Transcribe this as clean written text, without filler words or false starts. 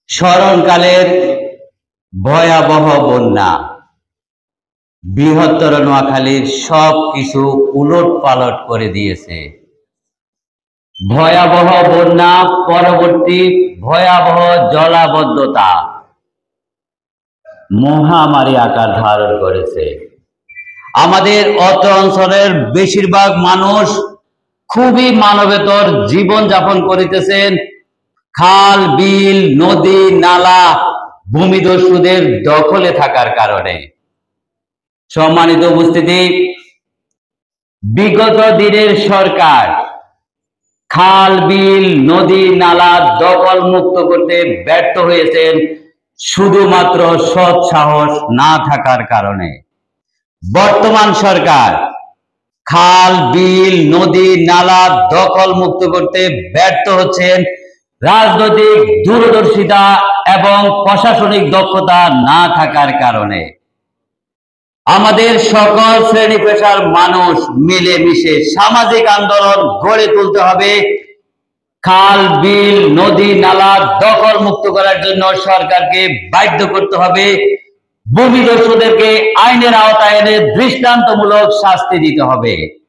স্মরণকালের ভয়াবহ বন্যা বৃহত্তর নোয়াখালীর সবকিছু উলট পালট করে দিয়েছে। ভয়াবহ বন্যা পরবর্তী ভয়াবহ জলাবদ্ধতা মহামারী আকার ধারণ করেছে। আমাদের অত্র অঞ্চলের বেশিরভাগ মানুষ খুবই মানবেতর জীবন যাপন করিতেছেন। খাল, বিল, নদী, নালা ভূমিদস্যুদের দখলে থাকার কারণে। সম্মানিত উপস্থিতি, বিগত দিনের সরকার খাল, বিল, নদী, নালা দখল মুক্ত করতে ব্যর্থ হয়েছেন শুধুমাত্র সৎ সাহস না থাকার কারণে। বর্তমান সরকার খাল, বিল, নদী, নালা দখল মুক্ত করতে ব্যর্থ হচ্ছেন রাজনৈতিক দূরদর্শিতা এবং প্রশাসনিক দক্ষতা না থাকার কারণে। আমাদের সকল শ্রেণী পেশার মানুষ মিলেমিশে সামাজিক আন্দোলন গড়ে তুলতে হবে। খাল, বিল, নদী, নালা দখল মুক্ত করার জন্য সরকারকে বাধ্য করতে হবে। ভূমিদস্যুদেরকে আইনের আওতায় এনে দৃষ্টান্তমূলক শাস্তি দিতে হবে।